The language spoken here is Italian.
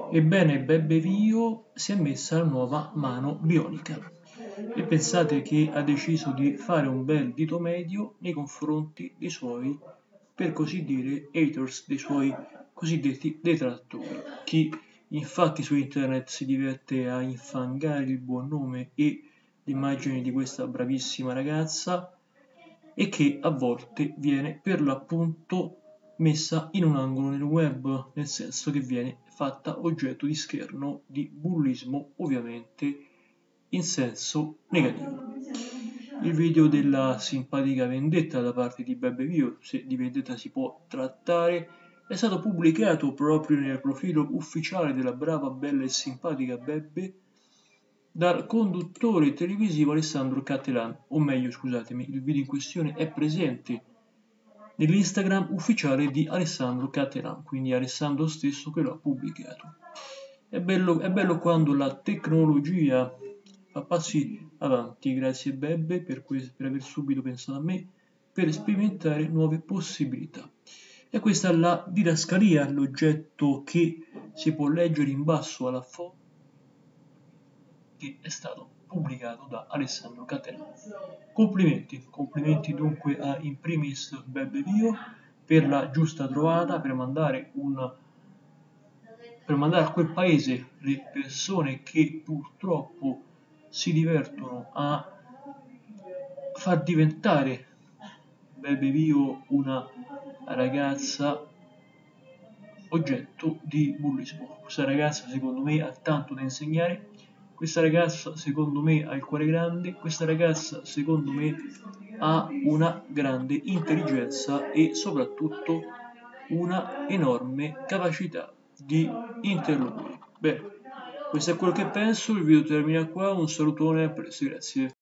Ebbene, Beppe Vio si è messa la nuova mano bionica e pensate che ha deciso di fare un bel dito medio nei confronti dei suoi, per così dire, haters, dei suoi cosiddetti detrattori. Chi infatti su internet si diverte a infangare il buon nome e l'immagine di questa bravissima ragazza e che a volte viene per l'appunto messa in un angolo nel web, nel senso che viene fatta oggetto di scherno di bullismo, ovviamente in senso negativo. Il video della simpatica vendetta da parte di Bebe Vio, se di vendetta si può trattare, è stato pubblicato proprio nel profilo ufficiale della brava, bella e simpatica Bebe dal conduttore televisivo Alessandro Cattelan, o meglio scusatemi, il video in questione è presente nell'Instagram ufficiale di Alessandro Cattelan, quindi è Alessandro stesso che lo ha pubblicato. È bello quando la tecnologia fa passi avanti, grazie Bebbe per aver subito pensato a me, per sperimentare nuove possibilità. E questa è la didascalia, l'oggetto che si può leggere in basso alla foto che è stato pubblicato da Alessandro Cattelan. Complimenti dunque a in primis Bebbe Vio per la giusta trovata, per mandare a quel paese le persone che purtroppo si divertono a far diventare Bebe Vio una ragazza oggetto di bullismo. Questa ragazza secondo me ha tanto da insegnare, questa ragazza secondo me ha il cuore grande, questa ragazza secondo me ha una grande intelligenza e soprattutto una enorme capacità di interloquire. Bene, questo è quello che penso, il video termina qua, un salutone, a presto, grazie.